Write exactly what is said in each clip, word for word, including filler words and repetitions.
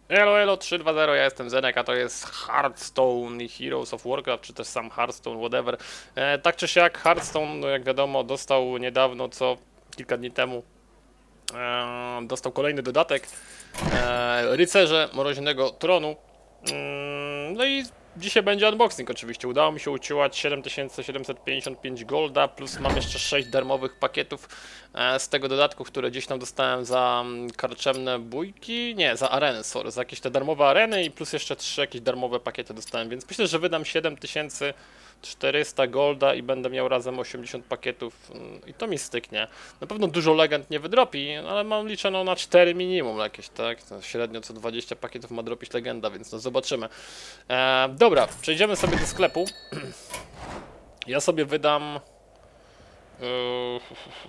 Elo, elo, trzy dwa zero, ja jestem Zenek, a to jest Hearthstone Heroes of Warcraft, czy też sam Hearthstone, whatever. E, tak czy siak, Hearthstone, no jak wiadomo, dostał niedawno, co kilka dni temu, e, dostał kolejny dodatek, e, Rycerze Mroźnego Tronu. Mm, no i dzisiaj będzie unboxing oczywiście. Udało mi się uciłać siedem tysięcy siedemset pięćdziesiąt pięć golda, plus mam jeszcze sześć darmowych pakietów e, z tego dodatku, które gdzieś tam dostałem za mm, karczemne bójki, nie, za areny, sorry, za jakieś te darmowe areny i plus jeszcze trzy jakieś darmowe pakiety dostałem, więc myślę, że wydam siedem tysięcy czterysta golda i będę miał razem osiemdziesiąt pakietów mm, i to mi styknie. Na pewno dużo legend nie wydropi, ale mam liczoną na cztery minimum jakieś, tak? No, średnio co dwadzieścia pakietów ma dropić legenda, więc no zobaczymy. E, dobra, przejdziemy sobie do sklepu. Ja sobie wydam... Yy,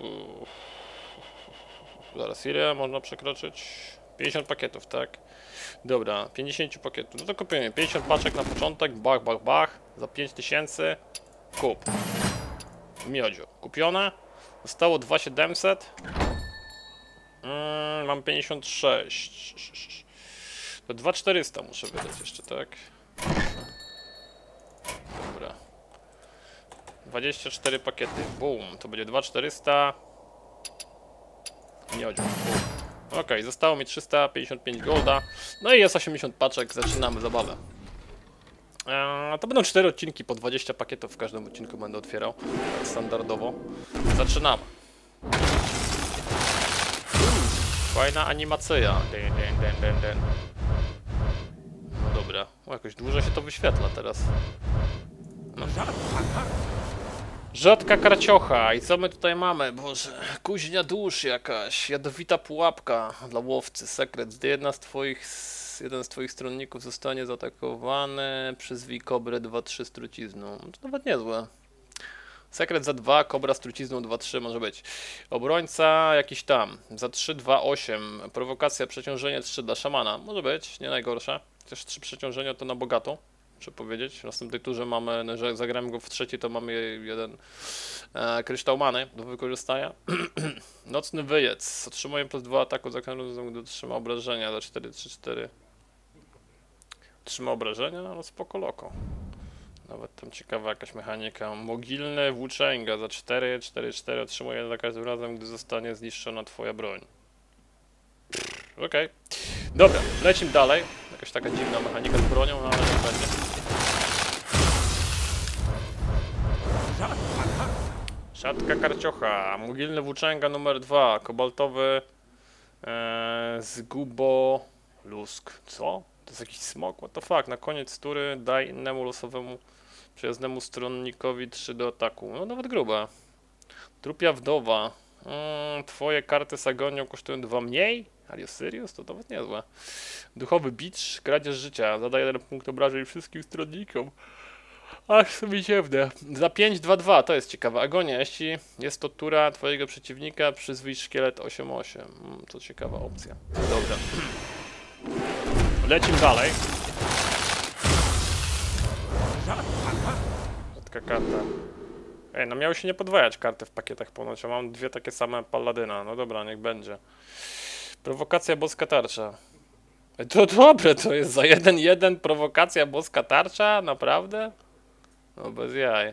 zaraz, ile można przekroczyć? pięćdziesiąt pakietów, tak? Dobra, pięćdziesiąt pakietów. No to kupimy pięćdziesiąt paczek na początek, bach, bach, bach, za pięć tysięcy. Kup. Miodzio. Kupione. Zostało dwa tysiące siedemset. Mm, mam pięćdziesiąt sześć. To dwa tysiące czterysta muszę wydać jeszcze, tak? Dobra. dwadzieścia cztery pakiety. Boom. To będzie dwa tysiące czterysta. Miodzio. Boom. Ok, zostało mi trzysta pięćdziesiąt pięć golda. No i jest osiemdziesiąt paczek. Zaczynamy zabawę. Eee, to będą cztery odcinki, po dwadzieścia pakietów w każdym odcinku będę otwierał, tak standardowo. Zaczynamy. Fajna animacja. Dyn, dyn, dyn, dyn, dyn. No dobra, o, jakoś dłużej się to wyświetla teraz. No. Rzadka karciocha. I co my tutaj mamy? Boże, kuźnia dusz jakaś, jadowita pułapka dla łowcy, sekret. Gdy jedna z twoich... jeden z twoich stronników zostanie zaatakowany, przyzwij kobrę dwa trzy z trucizną. No to nawet niezłe. Sekret za dwa, kobra z trucizną dwa trzy może być. Obrońca jakiś tam, za trzy dwa osiem. Prowokacja, przeciążenie trzy dla szamana. Może być, nie najgorsze. Chociaż trzy przeciążenia to na bogato, muszę powiedzieć. W następnej turze mamy, no, że zagramy go w trzeci, to mamy jeden e, kryształ many do wykorzystania. Nocny wyjec. Otrzymuję plus dwa ataku za każdym, gdy otrzyma obrażenia za cztery trzy cztery. Trzyma obrażenia? No spoko loko. Nawet tam ciekawa jakaś mechanika. Mogilne włóczęga za cztery cztery cztery otrzymuje za każdym razem, gdy zostanie zniszczona twoja broń. Okej. Okay. Dobra, lecimy dalej. Jakaś taka dziwna mechanika z bronią, no ale nie będzie. Szatka karciocha. Mogilne włóczęga numer dwa. Kobaltowy ee, zgubo lusk. Co? To jest jakiś smok? What the fuck? Na koniec tury daj innemu losowemu przyjaznemu stronnikowi trzy do ataku. No nawet gruba. Trupia wdowa. Mm, twoje karty z agonią kosztują dwa mniej? Are you serious? To nawet niezłe. Duchowy bicz, kradzież życia. Zadaje jeden punkt obrażeń wszystkim stronnikom. Aż sobie dziwne. Za pięć dwa dwa, to jest ciekawe. Agonia, jeśli jest to tura twojego przeciwnika, przyzwij szkielet osiem osiem. Mm, to ciekawa opcja. Dobra. Lecimy dalej. Rzadka karta. Ej, no miały się nie podwajać karty w pakietach ponoć, a mam dwie takie same paladyna. No dobra, niech będzie. Prowokacja boska tarcza. Ej, to dobre, to jest za jeden jeden prowokacja boska tarcza? Naprawdę? No bez jaj.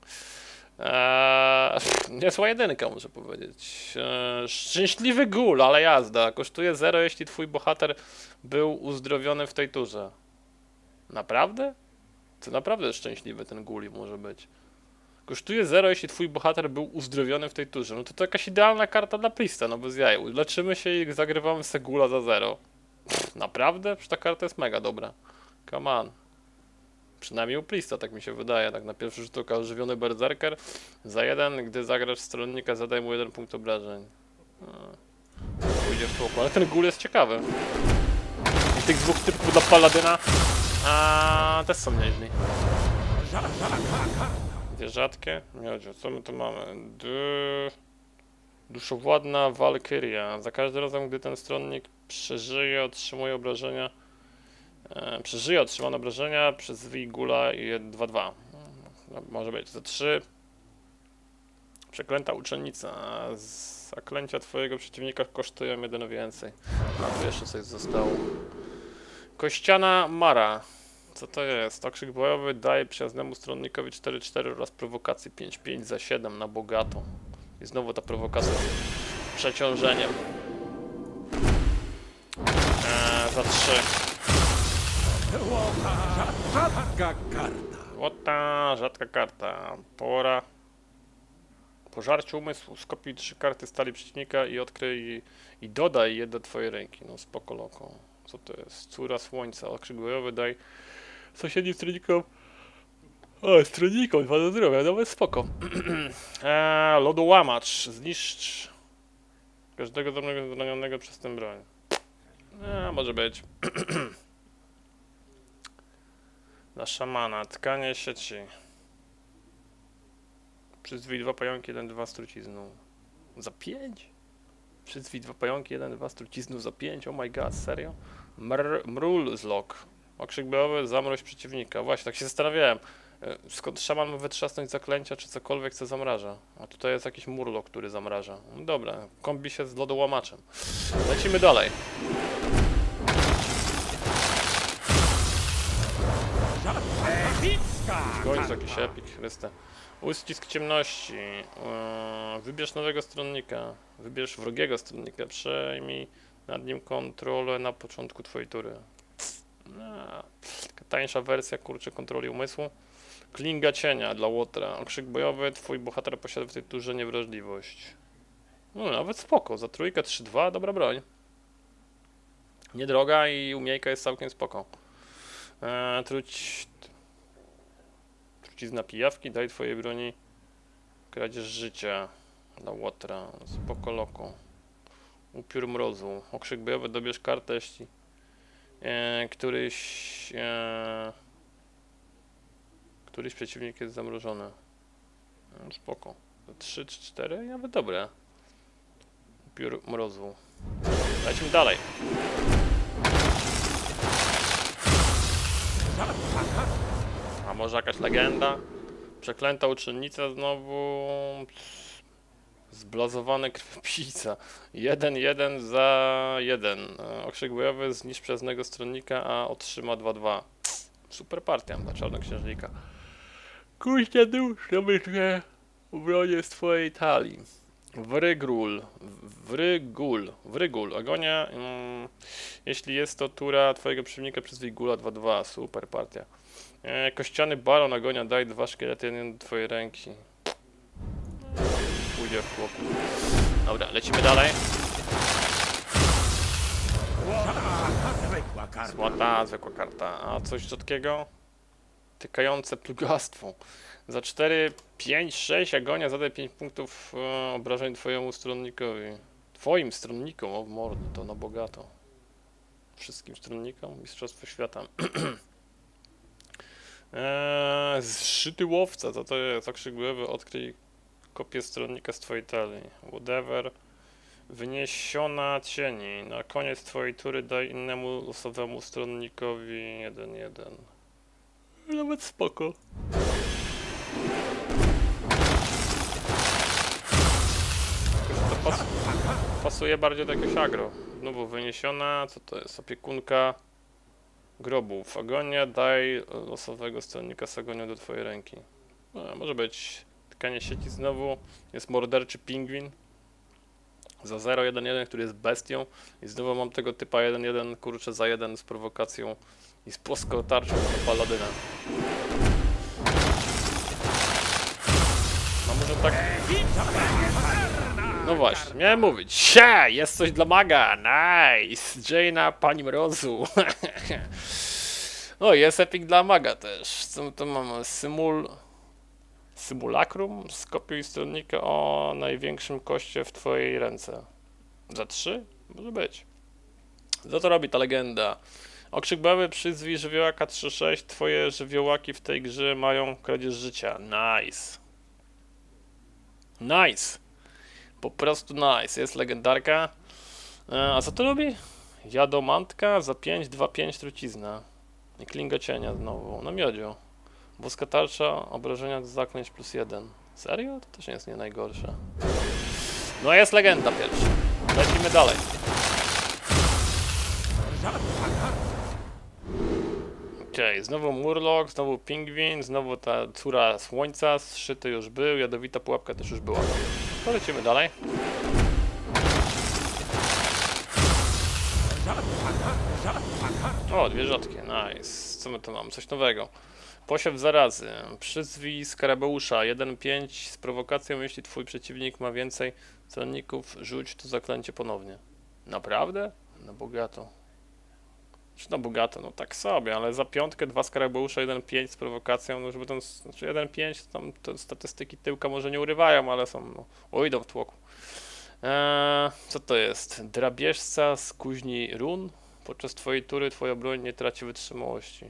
Eee, niezła jedynka, muszę powiedzieć. Eee, szczęśliwy gól, ale jazda. Kosztuje zero, jeśli twój bohater był uzdrowiony w tej turze. Naprawdę? To naprawdę szczęśliwy ten guli może być. Kosztuje zero, jeśli twój bohater był uzdrowiony w tej turze. No to to jakaś idealna karta dla Prista, no bez jaj. Leczymy się i zagrywamy se gula za zero. Pff, naprawdę? Przecież ta karta jest mega dobra. Come on. Przynajmniej u Prista, tak mi się wydaje. Tak na pierwszy rzut oka ożywiony berserker. Za jeden, gdy zagrasz stronnika, zadaj mu jeden punkt obrażeń. Pójdzie w tłoku, ale ten gul jest ciekawy. I tych dwóch typów dla paladyna a też są nieźli. Dwie rzadkie? Miodzio, co my tu mamy? D... Duszowładna Walkyria. Za każdym razem, gdy ten stronnik przeżyje, otrzymuje obrażenia. E, przeżyje otrzymane obrażenia, przyzwij gula i dwa dwa. No, może być za trzy. Przeklęta uczennica. Zaklęcia twojego przeciwnika kosztują jeden więcej. A tu jeszcze coś zostało. Kościana Mara. Co to jest? Okrzyk bojowy daje przyjaznemu stronnikowi cztery cztery oraz prowokację pięć pięć za siedem na bogato. I znowu ta prowokacja z przeciążeniem. Eee, za trzy. Rzadka karta. Łota, rzadka karta. Pora. Pożarcie umysłu. Skopiuj trzy karty stali przeciwnika i odkryj i dodaj je do twojej ręki. No spoko loko. Co to jest? Córa słońca. Okrzyk bojowy daj sąsiednim stronnikom. O, stronnikom, dwa do zdrowia, nawet spoko. eee, lodołamacz. Zniszcz każdego drobnego zranionego przez tę broń. Eee, może być. Dla szamana. Tkanie sieci. Przyzwij dwa pająki, jeden dwa z trucizną. Za pięć? Przyzwij dwa pająki, jeden dwa z trucizną za pięć? Oh my god, serio? Mr mrul zlok. Okrzyk bojowy, zamroź przeciwnika. Właśnie, tak się zastanawiałem. Skąd szaman ma wytrzasnąć zaklęcia, czy cokolwiek, co zamraża? A tutaj jest jakiś murlok, który zamraża. No dobra, kombi się z lodołamaczem. Lecimy dalej. W końcu jakiś epik, Chryste. Uścisk ciemności. Yy, wybierz nowego stronnika. Wybierz wrogiego stronnika. Przejmij nad nim kontrolę na początku twojej tury. No, taka tańsza wersja, kurczę, kontroli umysłu. Klinga cienia dla Łotra. Okrzyk bojowy. Twój bohater posiada w tej turze niewrażliwość. No, nawet spoko. Za trójkę trzy dwa, dobra broń. Niedroga i umiejka jest całkiem spoko. Eee, truć... Trucizna pijawki, daj twojej broni kradzież życia dla Łotra. Spoko loko. Upiór mrozu. Okrzyk bojowy, dobierz kartę, jeśli eee, któryś eee, któryś przeciwnik jest zamrożony. No, spoko. trzy czy cztery? Nawet dobre. Upiór mrozu. Lecimy dalej. A może jakaś legenda? Przeklęta uczennica znowu. Zblazowany krwiopijca. jeden jeden za jeden. Okrzyk bojowy, zniszcz przyjaznego stronnika, a otrzyma dwa dwa. Super partia dla czarnoksiężnika. Kuźnia dusz, obydwie bronie z twojej talii. Wrygul. Wrygul. Wrygul. Agonia. Mm, jeśli jest to tura twojego przeciwnika, przyzwij gula dwa dwa. Super partia. E, kościany baron. Agonia. Daj dwa szkielety jeden do twojej ręki. Pójdzie w chłopu. Dobra, lecimy dalej. Złota, zwykła karta. A coś rzadkiego? Tykające plugastwo. Za cztery, pięć, sześć Agonia zadaj pięć punktów e, obrażeń twojemu stronnikowi. Twoim stronnikom, o mordy, to na bogato. Wszystkim stronnikom Mistrzostwo Świata. eee, zszyty łowca, to to jest okrzyk bojowy, odkryj kopię stronnika z twojej talii. Whatever. Wyniesiona cieni. Na koniec twojej tury daj innemu losowemu stronnikowi jeden jeden. Nawet spoko. To pas pasuje bardziej do jakiegoś agro. Znowu wyniesiona, co to jest? Opiekunka grobów. Agonia, daj losowego stronnika z agonią do twojej ręki. No, może być tkanie sieci znowu. Jest morderczy pingwin. Za zero jeden jeden, który jest bestią. I znowu mam tego typa jeden jeden, kurczę, za jeden z prowokacją i z płoską tarczą do paladyna. No może tak... No właśnie, miałem mówić. Sie, jest coś dla maga, nice! Jaina, pani mrozu. O, jest epic dla maga też. Co my tu mamy? Symul... Symulacrum? Skopiuj stronnika o największym koście w twojej ręce. Za trzy? Może być. Co to robi ta legenda? Okrzyk bojowy, przyzwij żywiołaka trzy sześć. Twoje żywiołaki w tej grze mają kradzież życia. Nice. Nice. Po prostu nice. Jest legendarka. E, a co to robi? Jadomantka za pięć, dwa pięć trucizna. I klinga cienia znowu. Na miodziu. Boska tarcza, obrażenia z zaklęć plus jeden. Serio? To też nie jest nie najgorsze. No jest legenda pierwsza. Lecimy dalej. Okej, znowu Murloc, znowu Pingwin, znowu ta córa słońca, zszyty już był, jadowita pułapka też już była. To lecimy dalej. O, dwie rzadkie, nice. Co my tu mamy? Coś nowego. Posiew zarazy. Przyzwij skarabeusza. jeden pięć z prowokacją, jeśli twój przeciwnik ma więcej stronników, rzuć to zaklęcie ponownie. Naprawdę? Na bogato. Czy na bogato? No tak sobie, ale za piątkę dwa skarabeusza, jeden pięć z prowokacją, no żeby tam, znaczy jeden pięć, tam to statystyki tyłka może nie urywają, ale są, no, o, idą w tłoku. Eee, co to jest? Drapieżca z kuźni run. Podczas twojej tury twoja broń nie traci wytrzymałości.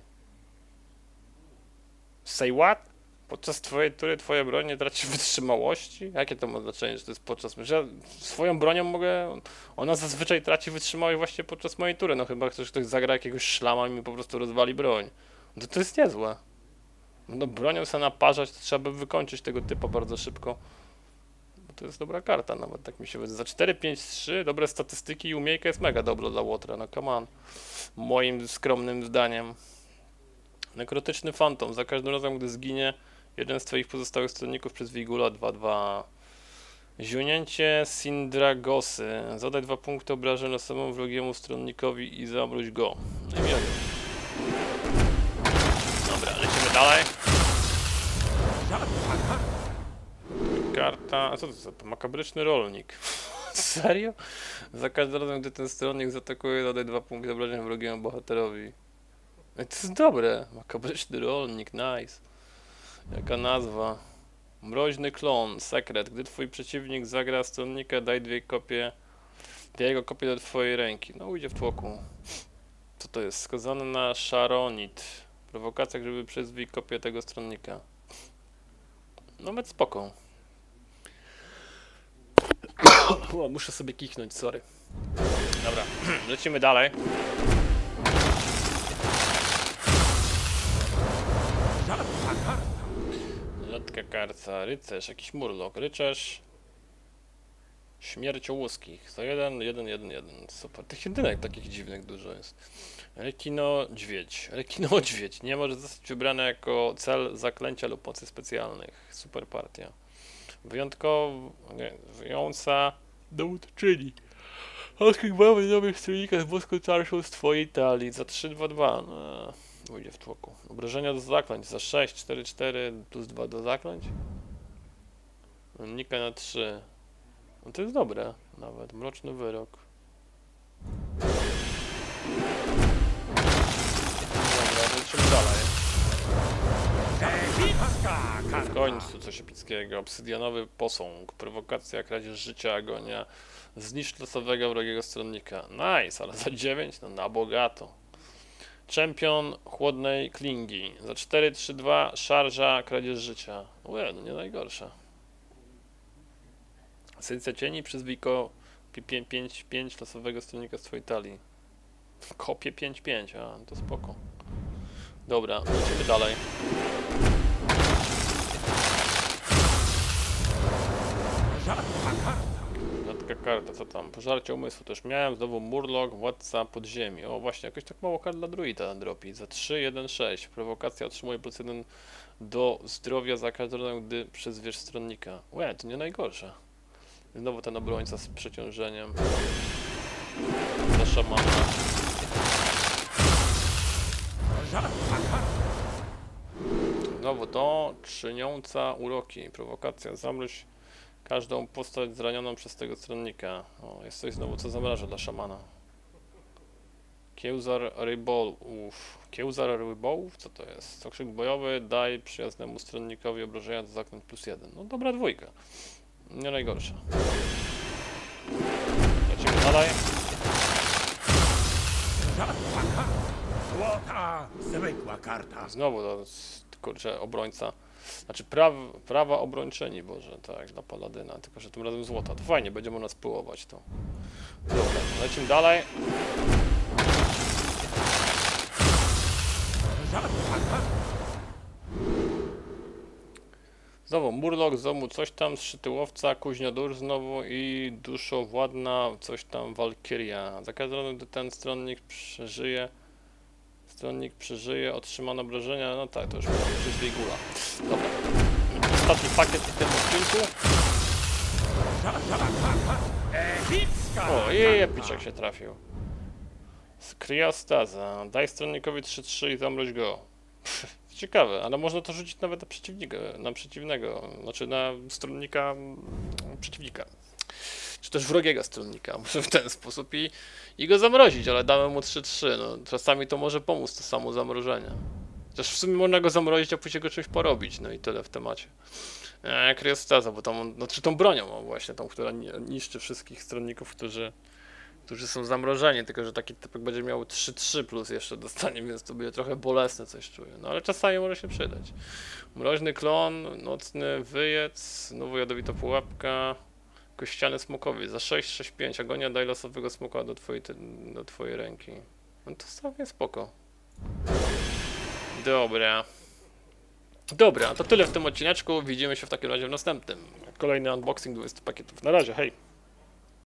Say what? Podczas twojej tury twoja broń nie traci wytrzymałości? Jakie to ma znaczenie, że to jest podczas... Że ja swoją bronią mogę... Ona zazwyczaj traci wytrzymałość właśnie podczas mojej tury, no chyba ktoś, ktoś zagra jakiegoś szlama i mi po prostu rozwali broń. No to jest niezłe. No bronią sobie naparzać, to trzeba by wykończyć tego typa bardzo szybko. Bo to jest dobra karta nawet, tak mi się wydaje. Za cztery pięć trzy dobre statystyki i umiejka jest mega dobra dla Łotra, no come on. Moim skromnym zdaniem. Nekrotyczny fantom. Za każdym razem, gdy zginie jeden z twoich pozostałych stronników przez Wigula dwa dwa. Ziunięcie Sindragosy. Zadaj dwa punkty obrażeń losowemu wrogiemu stronnikowi i zamroź go. No i miałem. Dobra, lecimy dalej. Karta... A co to za to? Makabryczny rolnik. Serio? Za każdym razem, gdy ten stronnik zaatakuje, zadaj dwa punkty obrażeń wrogiemu bohaterowi. To jest dobre. Makabryczny rolnik, nice. Jaka nazwa? Mroźny klon, sekret. Gdy twój przeciwnik zagra stronnika, daj dwie kopie, daj jego kopię do twojej ręki. No ujdzie w tłoku. Co to jest? Skazany na Sharonit. Prowokacja, żeby przyzwij kopię tego stronnika. Nawet spoko. O, muszę sobie kichnąć, sorry. Dobra, lecimy dalej. Rzadka karta, rycerz, jakiś murlok, rycerz śmierciołuskich, za jeden, jeden, jeden, jeden, super, tych jedynek takich dziwnych dużo jest. Rekino dźwiedź, rekino dźwiedź, nie może zostać wybrane jako cel zaklęcia lub mocy specjalnych, super partia. Wyjątkowa dowódczyni. Odkrywały nowych stronnikach boską starszą z twojej talii za trzy dwa dwa. No, ujdzie w tłoku. Obrażenia do zaklęć za sześć cztery cztery plus dwa do zaklęć. Unika na trzy. No to jest dobre nawet. Mroczny wyrok. Dobra, lecimy dalej. W końcu coś epickiego. Obsydianowy posąg. Prowokacja, kradzież życia, agonia. Zniszcz losowego wrogiego stronnika. Nice, ale za dziewięć? No na bogato. Czempion chłodnej klingi. Za cztery trzy dwa szarża, kradzież życia. Ue, no nie najgorsza. Esencja cieni, przyzwij ko pięć pięć losowego stronnika z twojej talii. Kopie pięć pięć, a to spoko. Dobra, lecimy dalej. Rzadka karta, co tam? Pożarcie umysłu też miałem, znowu Murloc, władca podziemi. O właśnie, jakoś tak mało kart dla druida dropi. Za trzy jeden sześć. Prowokacja otrzymuje plus jeden do zdrowia za każdym razem, gdy przyzwiesz stronnika. Łe, to nie najgorsze. Znowu ten obrońca z przeciążeniem. Za szamana. Znowu to, czyniąca uroki. Prowokacja, zamroź każdą postać zranioną przez tego stronnika. O, jest coś znowu, co zamraża dla szamana. Kiełzar rybołów. Kiełzar rybołów? Co to jest? Okrzyk bojowy, daj przyjaznemu stronnikowi obrażenia do zaklęć plus jeden. No dobra dwójka. Nie najgorsza. Lecimy dalej. Złota, zwykła karta. Znowu to jest, kurczę, obrońca. Znaczy praw, prawa obrończyni, Boże, tak, dla paladyna, tylko że tym razem złota. To fajnie, będziemy nas pyłować to. Dobra, lecimy dalej. Znowu Murloc, znowu coś tam, zszytyłowca, kuźniodór znowu i duszowładna, coś tam, walkiria. Za każdym razem, gdy ten stronnik przeżyje, Stronnik przeżyje, otrzymano obrażenia, no tak, to już może być gula. Dobra. Ostatni pakiet w tym odcinku. O, i epiczek się trafił. Kriostaza. Daj stronnikowi trzy trzy i zamroź go. Ciekawe, ale można to rzucić nawet na przeciwnika, na przeciwnego, znaczy na stronnika przeciwnika. Czy też wrogiego stronnika, może w ten sposób i, i go zamrozić, ale damy mu trzy trzy, no czasami to może pomóc to samo zamrożenie. Chociaż w sumie można go zamrozić, a później go czymś porobić, no i tyle w temacie. Eee, Kriostaza, bo tam, no czy tą bronią, o, właśnie tą, która niszczy wszystkich stronników, którzy, którzy są zamrożeni, tylko że taki typek będzie miał trzy trzy plus jeszcze dostanie, więc to będzie trochę bolesne, coś czuję, no ale czasami może się przydać. Mroźny klon, nocny wyjec, nowo jadowita pułapka. Kościany smokowiec za sześć sześć pięć, agonia daj losowego smoka do twojej, do twojej ręki. No to całkiem spoko. Dobra. Dobra, to tyle w tym odcineczku. Widzimy się w takim razie w następnym. Kolejny unboxing dwudziestu pakietów. Na razie, hej!